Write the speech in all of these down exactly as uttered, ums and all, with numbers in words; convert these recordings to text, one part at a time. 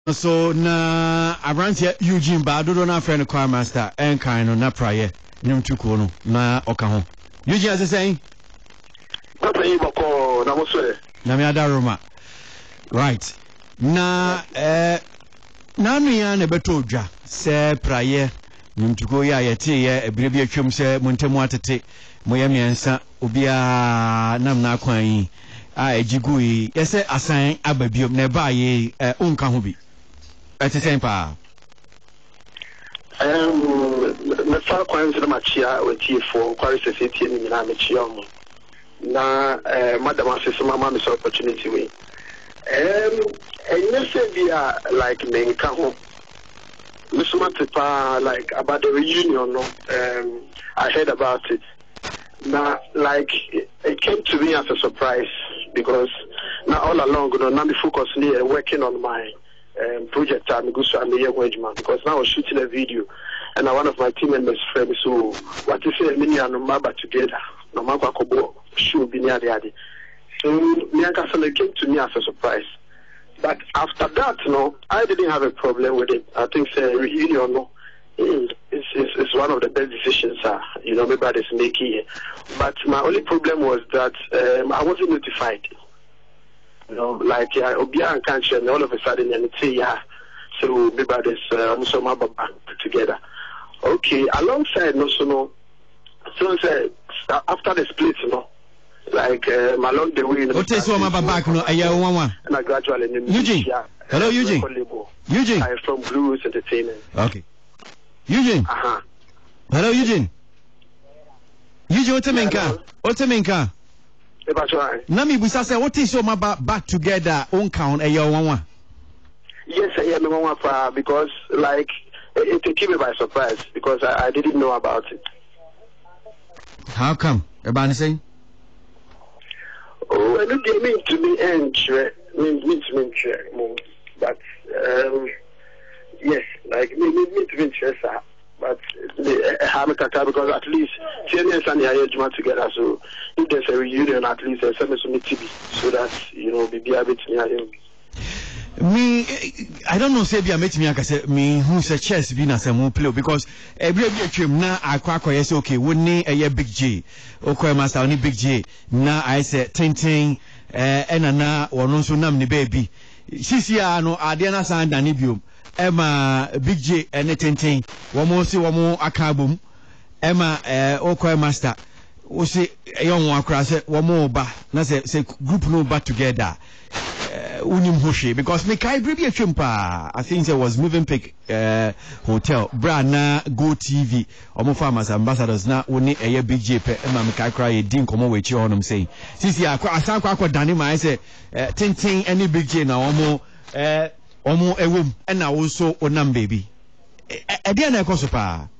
So na Abrantia Eugene Badodo na friend Choirmaster and kind na Praye nim tuko na okaho. Eugene as saying Papa Iboko na moswe. Na me adaroma. Right. Na eh na nua na beto dwa se Praye nim tuko ya yete ye ebire bi atwam se montemu atete moye miensa obia nam na kwan yi a ejigu yi yese asan ababiom na ba ye onka ho bi. At the same pa. Um, the far coins in the machia with you for quality city in the Michiam. Na, Madam Assistant, Mamma, Miss Opportunity. Um, and you said, yeah, like me, Kaho. Miss Matipa, like about the reunion, um, I heard about it. Now, like, it came to me as a surprise because now all along, you know, now me focus near working on my. Um, project I'm going to man because now I was shooting a video and now one of my team members friends so what you say many and Maba together no Maba Kobo should be near the other. So Miaka came to me as a surprise. But after that, no, I didn't have a problem with it. I think say reunion no it's, it's, it's one of the best decisions uh, you know everybody's making. But my only problem was that um, I wasn't notified. You know, like yeah, Obia and Country, and all of a sudden, and it's yeah, so maybe there's also my back together. Okay, alongside no, so no, so say after the split, you know, like um, along the way. What is my back? No, I hear one one. And I gradually. Eugene, yeah, hello, Eugene. Eugene, I'm from Blues Entertainment. Okay, Eugene. Uh huh. Hello, Eugene. Eugene, what's the main car? What's the main car? Nami Busa say what is your back together on count a year one one? Yes, I am one one because like it, it came me by surprise because I, I didn't know about it. How come? Everybody saying? Oh, I don't mean to me and mean mean to me but um yes, like me me me to me sir. But uh, because at least ten years and the together, so if there's a reunion, at least there's some T V, so that you know, be a bit near him. Me, I don't know, say, be a mate me, I say, me who's a chess being as a more play because every trim now I quack yes, okay, wouldn't need a year big J, or Choirmaster only big J. Now I said, Tinting, uh, and na or no so nam the baby. She's here, no, Adiana San Danibium. Emma Big J and Tintin, one more see one more akabum. Emma uh Choirmaster. We say a young one cross one more ba na say say group no back together. Uh unim hoshi because me kai bribi a chimpa. I think there was moving pick uh hotel. Bra na Go T V. Omo farmers ambassadors na oni eye Big J pe Emma me kai cry din komo we chi honum saying. Sisi akwa asan kwa kwa dani ma say Tintin any Big J na omo uh Omo ewum and now also onam baby. Edian ekosopa.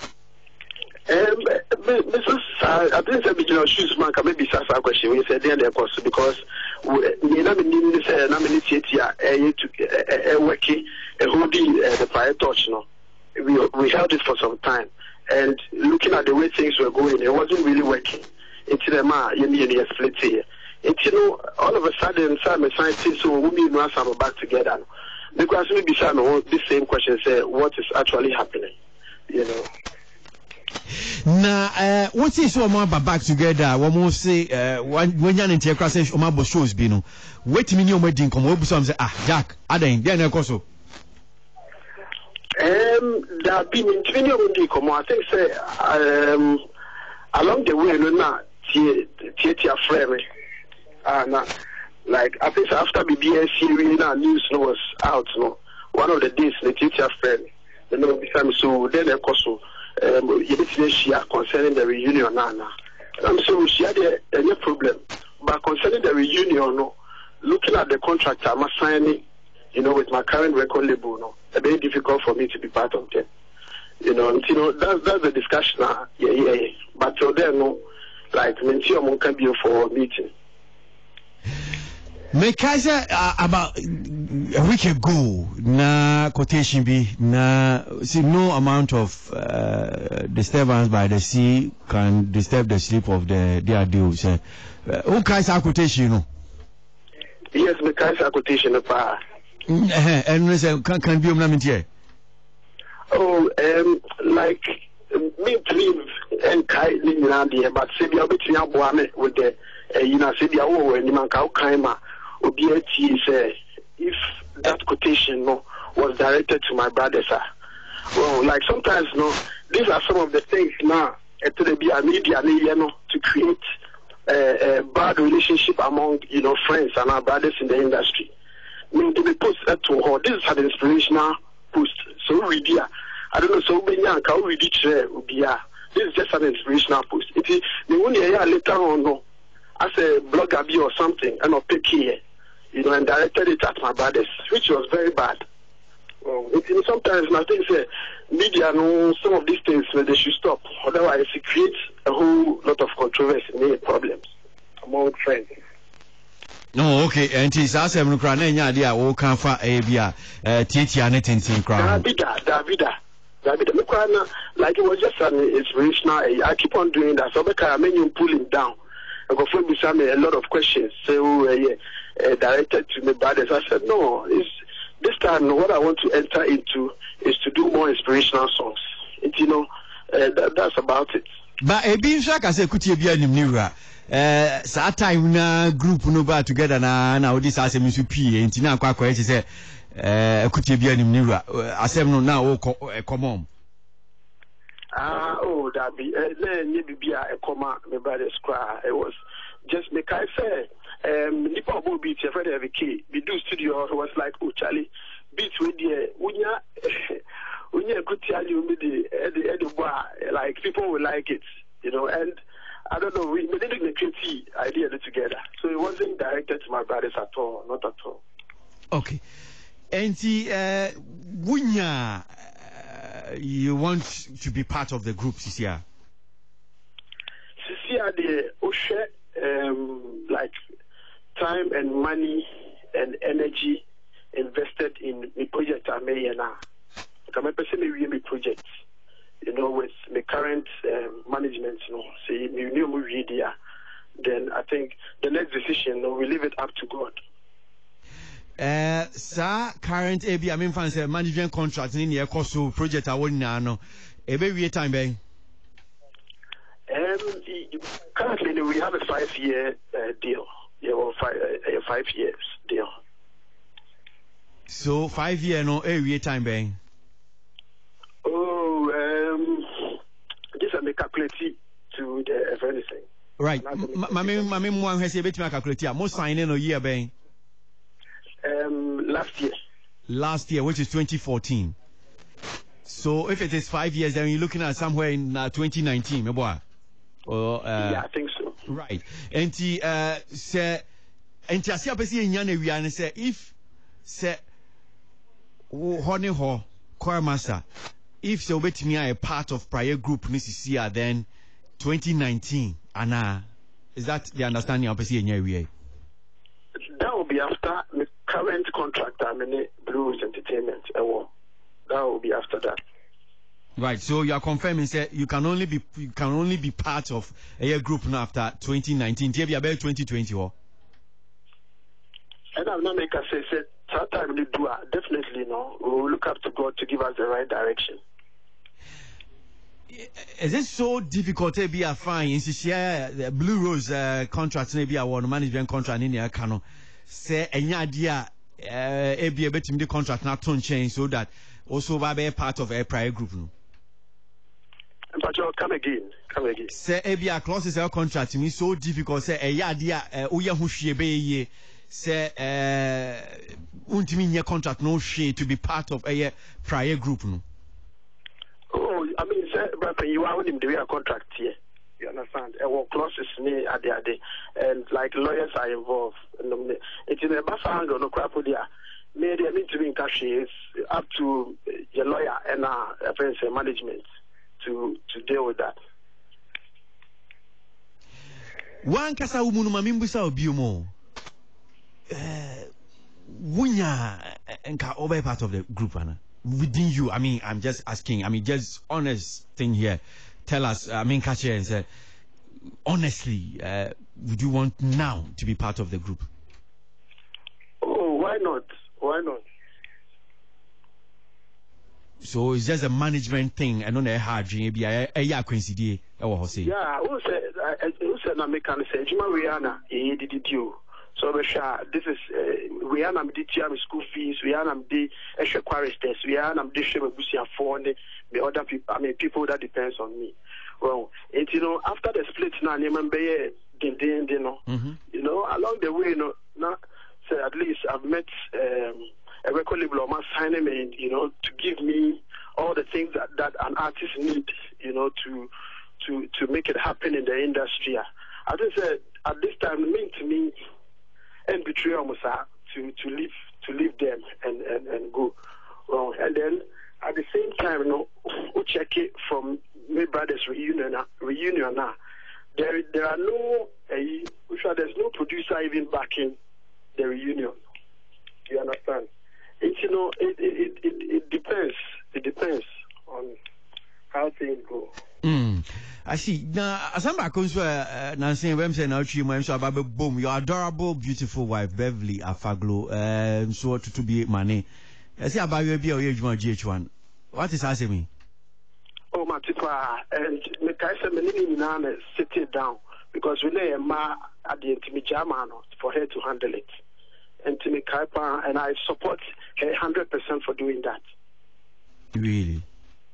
Um, Missus I think the original shoes man can maybe ask a question. We said the cost because we never need to say nominate here a working a holding the fire touch. No, we we held it for some time and looking at the way things were going, it wasn't really working. Until the man you need a split here. Until you know, all of a sudden, some scientists so we know some back together. Because maybe some the same question say what is actually happening, you know. Now, uh, what is so much back together? One more say, uh, when you're in the class, Omabo shows bino. Wait a minute, wedding come over some say, ah, Jack, Aden, then also. Um, there have been in twenty wedding come. I think say, um, along the way, no, na, theater frame, ah, na. Like I think after B B S series now news was out, no. One of the days the teacher friend, you know, became so then of course um you she concerning the reunion now. Um so she had a, a problem. But concerning the reunion, no, looking at the contract I'm signing, you know, with my current record label, no, it's very difficult for me to be part of them. You know, you know, that's that's the discussion now. Yeah, yeah, yeah. But till then, no, like Mentio can be for a meeting. Me kaisa uh, about a week ago na quotation be na see no amount of uh, disturbance by the sea can disturb the sleep of the their deals. Uh, who kaisa quotation no? Yes, me kaisa quotation pa. And listen, can can be a moment here. Oh, um, like me dream and kind in but say the between Abuame with the you know, say the oh, and Manka Kaima, Obieti say if that quotation no was directed to my brother, sir. Well, like sometimes no, these are some of the things now to the media, you know, to create a, a bad relationship among you know friends and our brothers in the industry. I mean, to be posted to her, this is an inspirational post. So read here. I don't know, so many young can read it here. This is just an inspirational post. It is the one year later on, no, as a blogger be or something, and not pick here, you know, and directed it at my brothers, which was very bad. Well, it, it, sometimes I think say media know some of these things where they should stop. Otherwise, it creates a whole lot of controversy and problems among friends. No, okay, and it's as a crane idea, all can for a beer, Titia Netting crown. Davida, Davida, Davida, like it was just an inspirational. I keep on doing that. So, because I mean, you pull him down. I go for me a lot of questions. So, uh, uh, directed to my brothers. I said, no, it's, this time what I want to enter into is to do more inspirational songs. It, you know, uh, that, that's about it. But a being shock, I said, could you be a new Uh, sa time na group no ba together na na odi sa asem so pie enti na akwa akwa eche se eh akutie bia nim niwura asem no na wo common ah oh that be na nye bibia e koma me brothers cry. It was just me kai say um nipa bo beat e friend every key we do studio. It was like oh Charlie beat with the unya unya kutia you me the the like people will like it, you know. And I don't know, we didn't create the idea together. So it wasn't directed to my brothers at all, not at all. Okay. And the uh, Wunya, uh, you want to be part of the group, Sisia? Sisia, the Oshe, um, like time and money and energy invested in the project I made now. Like I'm personally my project. You know, with the current um, management, you know, say new movie idea, then I think the next decision, you know, we leave it up to God. Uh, sir, current A B, I mean, fans, management contract in the course project. I wouldn't know. A very time, babe. Um, currently, we have a five-year uh, deal. Yeah, well, five, uh, five years deal. So five year no every time, babe. Oh, um, this I may calculate to the if anything. Right. Mami, mami, mo has a bit to calculate. Most signing a year, bang. Um, last year. Last year, which is twenty fourteen. So if it is five years, then you're looking at somewhere in uh, twenty nineteen, my boy. Or uh, yeah, I think so. Right. And the uh, say, and the Asia Pacific in Yana, we are say if say, honey ho, Choirmaster. If so, bet me a part of Praye group this year, then twenty nineteen, Anna, is that the understanding of P C in your That will be after the current contract. I mean, Blues Entertainment. That will be after that. Right. So you are confirming say you can only be you can only be part of a group now after twenty nineteen. Maybe about twenty twenty or. And I'm not making say say sometime we do definitely no. We will look up to God to give us the right direction. Is it so difficult to be a fine in share the Blue Rose uh, contract maybe a one management contract in your canon say any idea uh a be able to the contract not to change so that also be a part of a prior group no. But you come again, come again. Say a be a clauses our contract me so difficult say a idea uh uya hu hwe be ye say uh untimi nye contract no hwe to be part of a prior group no. Oh, I mean, sir, but you are in the contract here. You understand? And what clauses me at the day, and like lawyers are involved. It's in a buffer angle, no crap with there. Maybe I mean to be in cash is up to your lawyer and our uh, management to to deal with that. One kasa umunu mamimbusa obiumo. Eh, wunya enka over part of the group, Anna. Within you, I mean, I'm just asking, I mean, just honest thing here. Tell us, I mean, catch here and say, honestly, uh, would you want now to be part of the group? Oh, why not? Why not? So it's just a management thing, and on a hard dream, be a ya coincidence. Yeah, who said, who said, I make an say, Jima Rihanna, he did it you. So, this is Rihanna, did you school fees, Rihanna, the extra choristers, Rihanna, the shame of Busia for the other people, I mean, people that depends on me. Well, and you know, after the split now, you remember, you know, you know, along the way, you know, now, so at least I've met um, a record label man signing me, you know, to give me all the things that, that an artist needs, you know, to to to make it happen in the industry. I just said at this time, it meant to me and betray almost to to leave to leave them and, and, and go. Well, and then at the same time, you know, we check it from my brothers reunion reunion now. There there are no uh, there's no producer even backing the reunion. You understand? It, you know, it, it, it, it depends. It depends on how things go. Mm. I see. Now, as I'm back on, Nancy, when I'm saying, now, so about boom, your adorable, beautiful wife, Beverly Afaglo, um, so to, to be money. I see about your be age one G H one. What is asking me? Oh, my tipa, and me kaisa me nini nana sit it down because we lay a ma at the intimate German for her to handle it. And to me, Kaipa, and I support her one hundred percent for doing that. Really?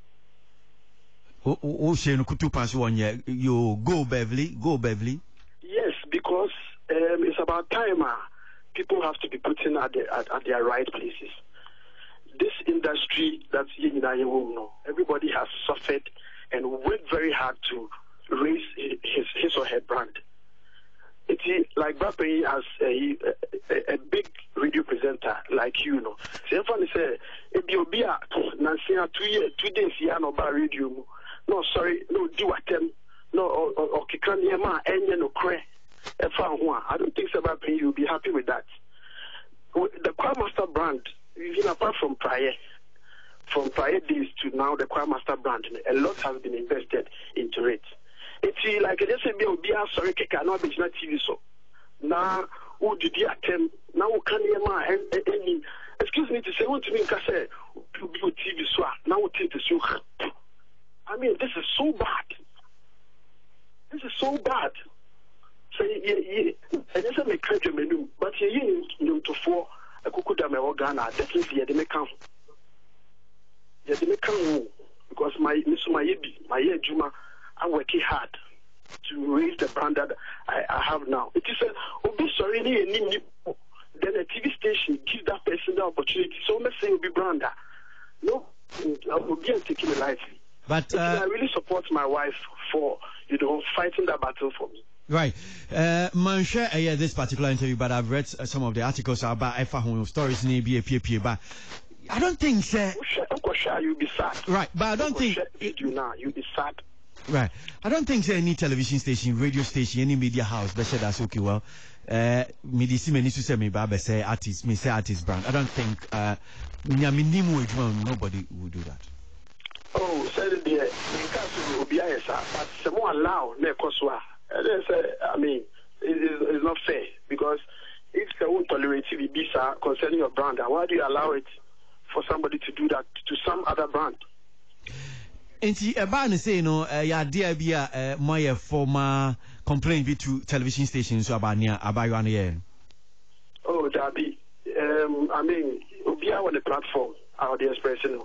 Oh, she no kutu pass one year. You go Beverly, go Beverly. Yes, because um, it's about time. Uh, people have to be put in at, the, at, at their right places. This industry that's in know, everybody has suffered and worked very hard to raise his his or her brand. It's like Praye as a, a, a big radio presenter like you know. So everyone say, if you be a Nancy two years, two days here no bar radio. No, sorry, no do attempt, no or or kikan yema enye no cre. I don't think so Praye you'll be happy with that. The Choirmaster brand, even apart from Praye, from Praye days to now, the Choirmaster brand, a lot has been invested into it. It's like I just said, be a sorry, cannot be not T V so. Now, who did you attempt? Now, can you and excuse me to say, what to me, I say, to be T V so. Now, take the so. I mean, this is so bad. This is so bad. So, yeah, I just make country menu, but you need to for a Kukudame organa, definitely, they may come. Yeah, they may come because my Miss Mayebi, my year Juma. I'm working hard to raise the brand that I, I have now. It is a, oh, be sorry, then a T V station gives that person the opportunity. So let's say you'll be brander. No, I will be taking it lightly. But uh, I really support my wife for, you know, fighting that battle for me. Right. Uh, man, share uh, yeah, this particular interview, but I've read uh, some of the articles about F A H O stories, maybe a P P, but I don't think, sir. Uh, you'll be sad. Right, but I don't think. You now, you'll be sad. Right. I don't think any television station, radio station, any media house, they said that's okay. Well, uh, me see me to say me, but say artist, me say artist brand. I don't think, uh, nobody would do that. Oh, said it there. Because be but someone allow ne koswa. I mean, it is not fair because if they won't tolerate it, be concerning your brand, why do you allow it for somebody to do that to some other brand? Enti eba ne say no ya dia bia my former complaint be to television stations so about near abayo an ye. Oh, Dabi. Um I mean, obia on the platform how they expressing.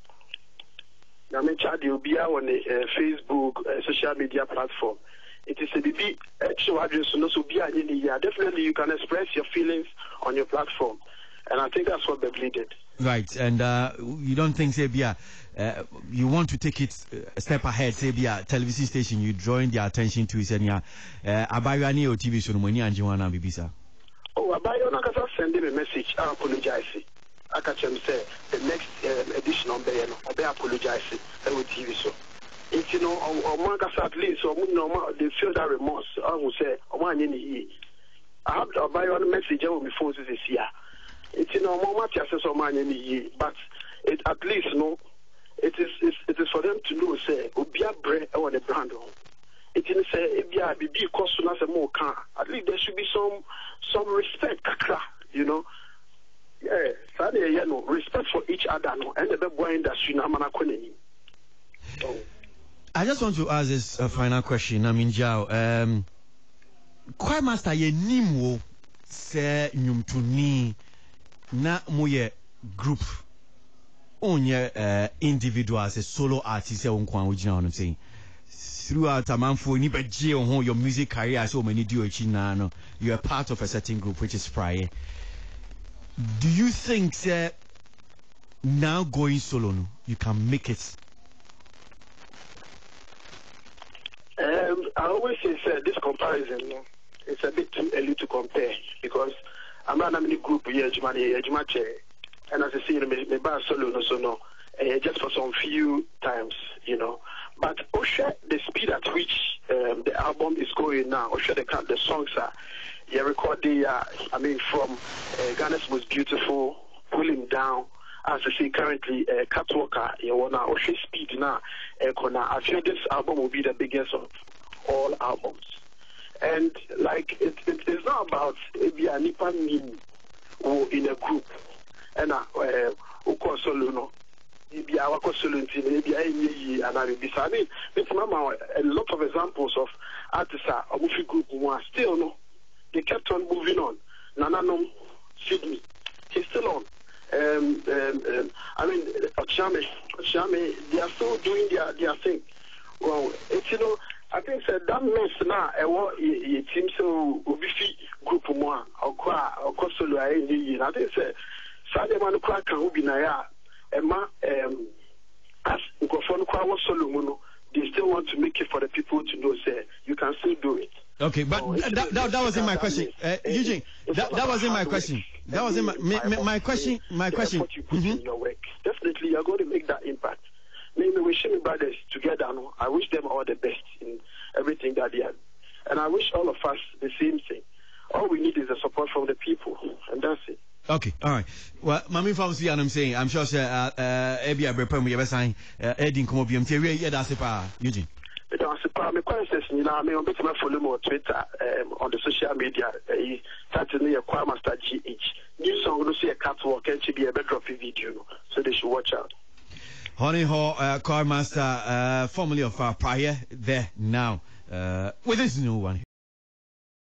I mean, Chad obia on the uh, Facebook uh, social media platform. It is a baby actual address so no so bia any yeah. Definitely you can express your feelings on your platform. And I think that's what Beverly did. Right, and uh, you don't think, say, Bia, uh, you want to take it a step ahead, say, Bia, television station, you drawing their attention to it, and yeah, Abayani or T V, so no money and Joanna Bibisa. Oh, Abayana can send him a message. I apologize. I catch him say the next um, edition on Bayano, I apologize. I will T V so. It's you know, or Marcus at least, or they feel that remorse. I will say, oh, one in the I have Abayana message I will be forced this year. It's you know more much access of money in the year, but it at least no, it is it's, it is for them to know say obia bread or the brand. It is say obia be be cost na say more can. At least there should be some some respect, you know. Yeah, sadly, you know, respect for each other. no and the boy industry na mana konani. I just want to ask this uh, final question. I mean, Jao, um, Choirmaster ye nimwo se nyumtuni na moye group onye uh, individual as a solo artist se onkwan original I'm saying throughout a man for ni beje on your music career so many do na no you are part of a certain group which is Praye. Do you think say now going solo no you can make it? Um, I always say uh, this comparison, no, it's a bit too early to compare because I'm not in a group here, and as I say, me bar solo no so no, uh, just for some few times, you know. But Osha, the speed at which um, the album is going now, Osha, the the songs are, yeah, recording, uh, I mean, from uh, Ghana's Most Beautiful, Pulling Down. As I say, currently, uh, Catwalker, you know, now, Osha speed now, uh, I feel this album will be the biggest of all albums. And, like, it, it, it's not about maybe a nipa mean or in a group. And, uh, uh, solo, no. Maybe I was solo, maybe I and I be. I mean, it's a lot of examples of artists, a movie group, who are still, no. They kept on moving on. Nana, no, Sydney, he's still on. Um, um, um, I mean, Ochame, Ochame, they are still doing their, their thing. Well, it's, you know, I think that that means now, it seems so, Ubifi group more, or qua, or Cosolo, I think that Saturday man, Quack, who be Naya, Emma, um, as Gofon Kwa Solo, they still want to make it for the people to know, say, you can still do it. Okay, but oh, that, that, that, that wasn't my question. Uh, Eugene, that, that wasn't my question. That wasn't my, my, my question. My question. What you put mm-hmm. in your work. Definitely, you're going to make that impact. Maybe we Shimi brothers together, no? I wish them all the best in everything that they have. And I wish all of us the same thing. All we need is the support from the people, and that's it. Okay, all right. Well, Mami Famsi, and I'm saying, I'm sure, uh, uh, Ebi Abrepam, we ever sign, uh, Eddie Komobium, Terry, yeah, that's a Eugene. But I suppose questions, you know, I mean, I'm going to follow more Twitter, um, on the social media, uh, certainly a Choirmaster G H. New song, you see a catwalk, and should be a better video, so they should watch out. Honey Ho, uh, Choirmaster, uh, formerly of uh, Praye, there now, uh, with this new one here.